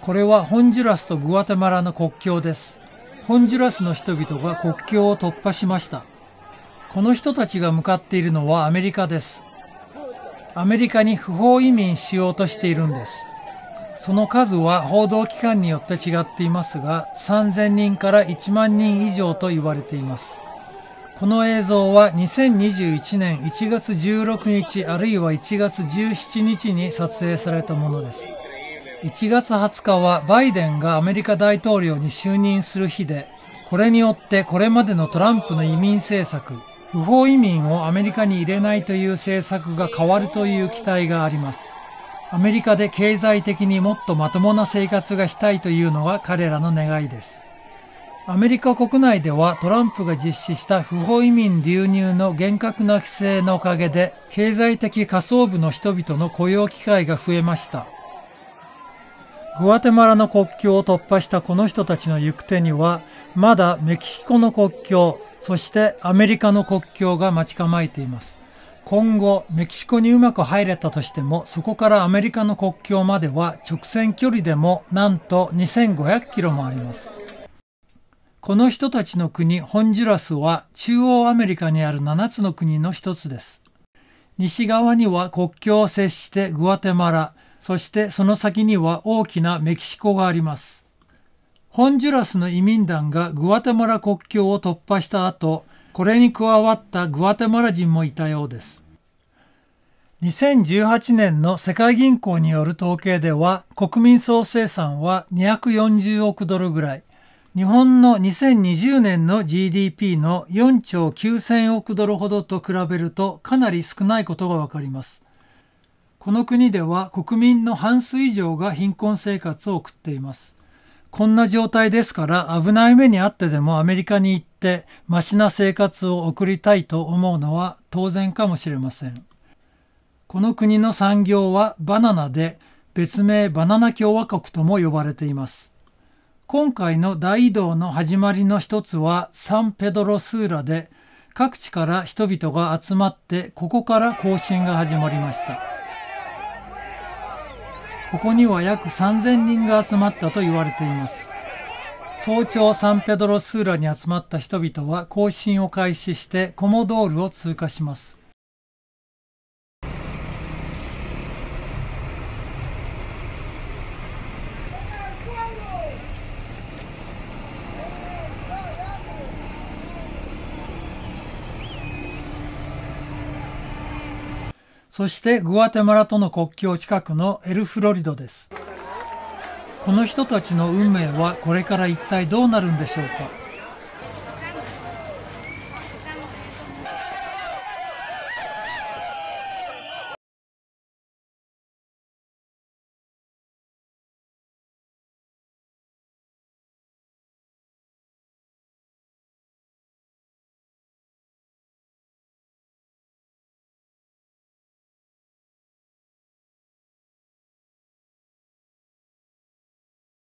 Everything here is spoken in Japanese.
これはホンジュラスとグアテマラの国境です。ホンジュラスの人々が国境を突破しました。この人たちが向かっているのはアメリカです。アメリカに不法移民しようとしているんです。その数は報道機関によって違っていますが、3000人から1万人以上と言われています。この映像は2021年1月16日あるいは1月17日に撮影されたものです。1月20日はバイデンがアメリカ大統領に就任する日で、これによってこれまでのトランプの移民政策、不法移民をアメリカに入れないという政策が変わるという期待があります。アメリカで経済的にもっとまともな生活がしたいというのが彼らの願いです。アメリカ国内ではトランプが実施した不法移民流入の厳格な規制のおかげで経済的下層部の人々の雇用機会が増えました。グアテマラの国境を突破したこの人たちの行く手にはまだメキシコの国境、そしてアメリカの国境が待ち構えています。今後メキシコにうまく入れたとしてもそこからアメリカの国境までは直線距離でもなんと2500キロもあります。この人たちの国ホンジュラスは中央アメリカにある7つの国の一つです。西側には国境を接してグアテマラ、そしてその先には大きなメキシコがあります。ホンジュラスの移民団がグアテマラ国境を突破した後、これに加わったグアテマラ人もいたようです。2018年の世界銀行による統計では、国民総生産は240億ドルぐらい、日本の2020年の GDP の4兆9000億ドルほどと比べるとかなり少ないことがわかります。この国では国民の半数以上が貧困生活を送っています。こんな状態ですから危ない目にあってでもアメリカに行ってマシな生活を送りたいと思うのは当然かもしれません。この国の産業はバナナで別名バナナ共和国とも呼ばれています。今回の大移動の始まりの一つはサンペドロスーラで各地から人々が集まってここから行進が始まりました。ここには約3000人が集まったと言われています。早朝サンペドロスーラに集まった人々は行進を開始してコモドールを通過します。そしてグアテマラとの国境近くのエルフロリドです。この人たちの運命はこれから一体どうなるんでしょうか。